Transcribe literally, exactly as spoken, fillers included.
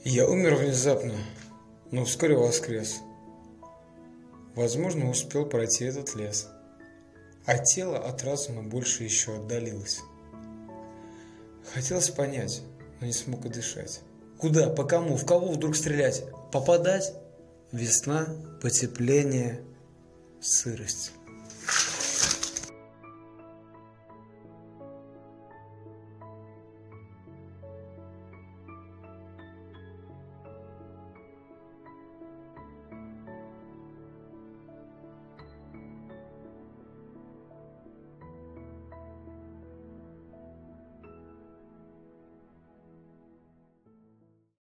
Я умер внезапно, но вскоре воскрес. Возможно, успел пройти этот лес, а тело от разума больше еще отдалилось. Хотелось понять, но не смог и дышать. Куда, по кому, в кого вдруг стрелять? Попадать? Весна, потепление, сырость.